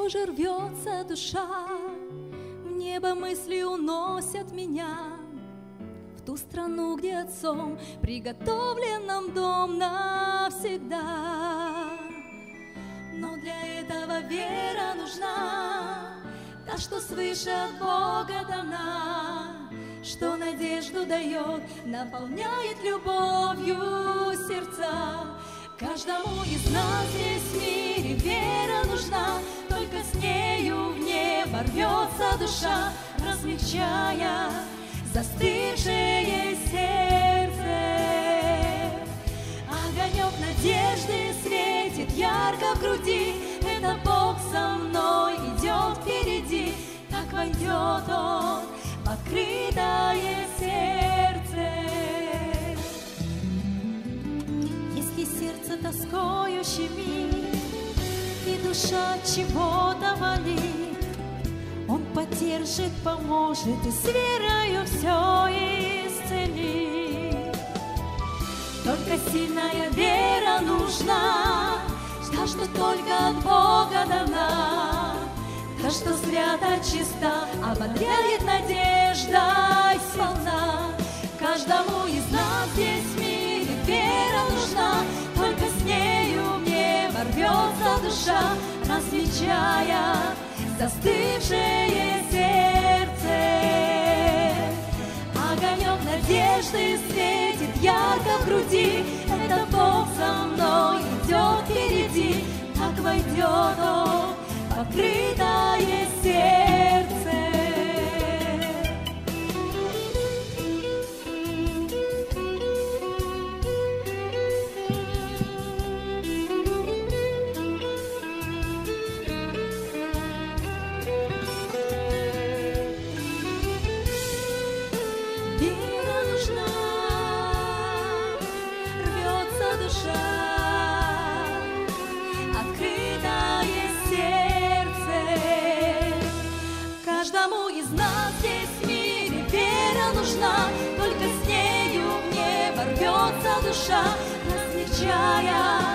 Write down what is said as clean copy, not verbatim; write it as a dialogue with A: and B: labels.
A: все же рвется душа, в небо мысли уносят меня, в ту страну, где отцом приготовлен нам дом навсегда. Но для этого вера нужна, та, что свыше от Бога дана, что надежду дает, наполняет любовью сердца. Каждому из нас здесь в мире вера нужна, только с нею в небо рвется душа, размягчая застывшее сердце. Огонек надежды светит ярко в груди, это Бог со мной идет впереди, так войдет Он в открытое сердце. Если сердце тоскою щемит и душа чего-то болит, Он поддержит, поможет и с верою все исцелит. Только сильная вера нужна, та, что только от Бога дана, та, что свята чиста, ободряет надеждой сполна. Каждому из нас здесь в мире вера нужна, только с нею в небо рвется душа, различая застывшее сердце. Огонек надежды светит ярко в груди, это Бог со мной идет впереди, так войдет Он в открытое сердце. Каждому из нас здесь в мире вера нужна, только с нею в небо рвется душа, размягчая